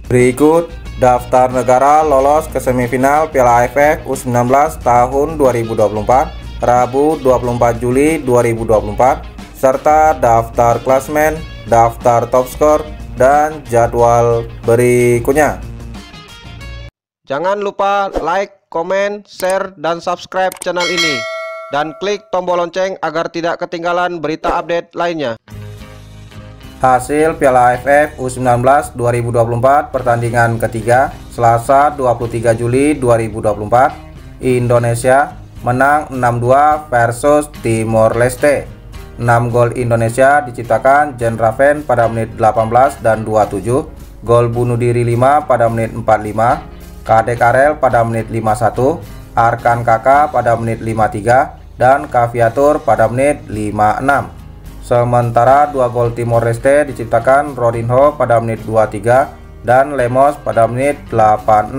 Berikut daftar negara lolos ke semifinal Piala AFF U19 tahun 2024 Rabu 24 Juli 2024 serta daftar klasmen, daftar top skor, dan jadwal berikutnya. Jangan lupa like, komen, share, dan subscribe channel ini dan klik tombol lonceng agar tidak ketinggalan berita update lainnya. Hasil Piala AFF U19 2024 pertandingan ketiga Selasa 23 Juli 2024. Indonesia menang 6-2 versus Timor Leste. 6 gol Indonesia diciptakan Jean Raven pada menit 18 dan 27, gol bunuh diri 5 pada menit 45, Kadek Arel pada menit 51, Arkan Kakak pada menit 53, dan Kaviatur pada menit 56. Sementara 2 gol Timor Leste diciptakan Rodinho pada menit 23 dan Lemos pada menit 86.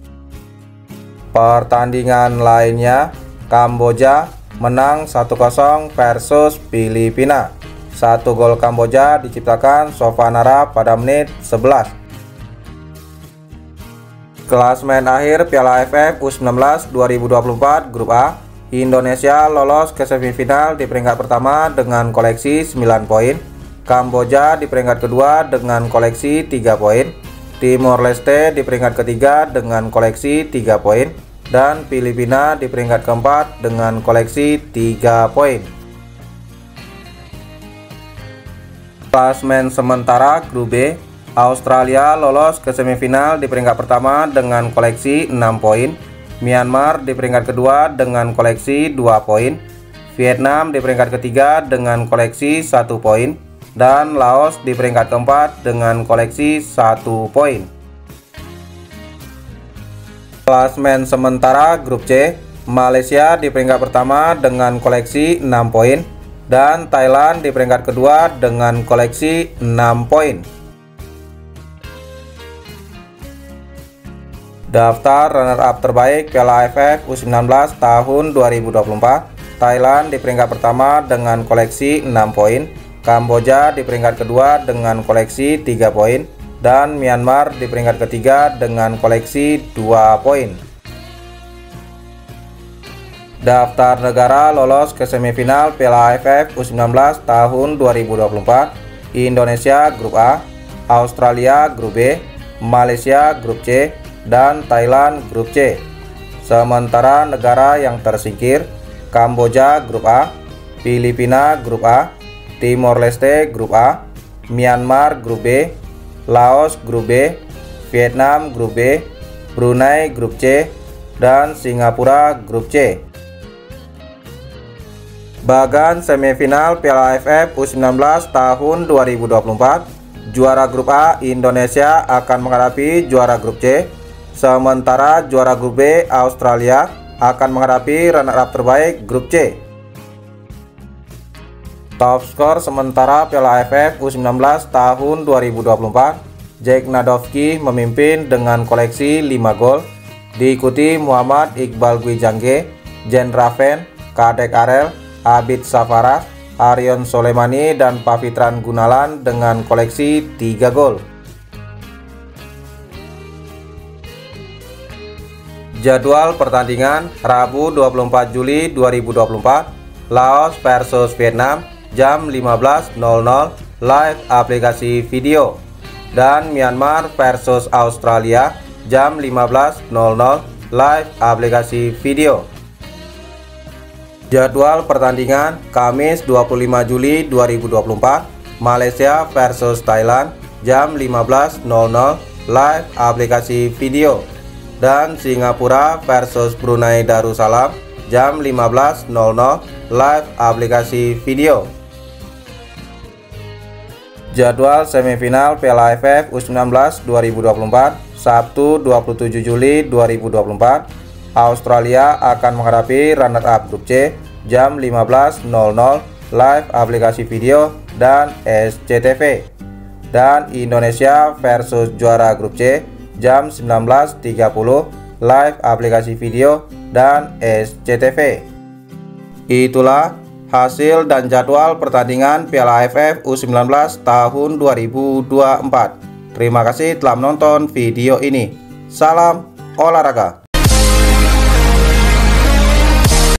Pertandingan lainnya, Kamboja menang 1-0 versus Filipina. 1 gol Kamboja diciptakan Sovanara pada menit 11. Klasmen akhir Piala AFF U19 2024 Grup A, Indonesia lolos ke semifinal di peringkat pertama dengan koleksi 9 poin, Kamboja di peringkat kedua dengan koleksi 3 poin, Timor Leste di peringkat ketiga dengan koleksi 3 poin, dan Filipina di peringkat keempat dengan koleksi 3 poin. Klasmen sementara Grup B, Australia lolos ke semifinal di peringkat pertama dengan koleksi 6 poin, Myanmar di peringkat kedua dengan koleksi 2 poin, Vietnam di peringkat ketiga dengan koleksi 1 poin, dan Laos di peringkat keempat dengan koleksi 1 poin. Klasmen sementara Grup C, Malaysia di peringkat pertama dengan koleksi 6 poin, dan Thailand di peringkat kedua dengan koleksi 6 poin. Daftar runner-up terbaik Piala AFF U19 tahun 2024. Thailand di peringkat pertama dengan koleksi 6 poin, Kamboja di peringkat kedua dengan koleksi 3 poin, dan Myanmar di peringkat ketiga dengan koleksi 2 poin. Daftar negara lolos ke semifinal Piala AFF U19 tahun 2024. Indonesia Grup A, Australia Grup B, Malaysia Grup C, dan Thailand Grup C. Sementara negara yang tersingkir, Kamboja Grup A, Filipina Grup A, Timor Leste Grup A, Myanmar Grup B, Laos Grup B, Vietnam Grup B, Brunei Grup C, dan Singapura Grup C. Bagan semifinal Piala AFF U19 tahun 2024. Juara Grup A Indonesia akan menghadapi juara Grup C. Sementara juara Grup B Australia akan menghadapi runner-up terbaik Grup C. Top skor sementara Piala AFF U19 tahun 2024, Jack Nadovski memimpin dengan koleksi 5 gol, diikuti Muhammad Iqbal Gwijangge, Jean Raven, Kadek Arel, Abid Safaras, Aryon Soleimani, dan Pavitran Gunalan dengan koleksi 3 gol. Jadwal pertandingan Rabu 24 Juli 2024, Laos versus Vietnam jam 15.00 live aplikasi video, dan Myanmar versus Australia jam 15.00 live aplikasi video. Jadwal pertandingan Kamis 25 Juli 2024, Malaysia versus Thailand jam 15.00 live aplikasi video, dan Singapura versus Brunei Darussalam jam 15.00 live aplikasi video. Jadwal semifinal Piala AFF U19 2024 Sabtu 27 Juli 2024, Australia akan menghadapi runner-up Grup C jam 15.00 live aplikasi video dan SCTV, dan Indonesia versus juara Grup C jam 19.30 live aplikasi video dan SCTV. Itulah hasil dan jadwal pertandingan Piala AFF U19 tahun 2024. Terima kasih telah menonton video ini. Salam olahraga.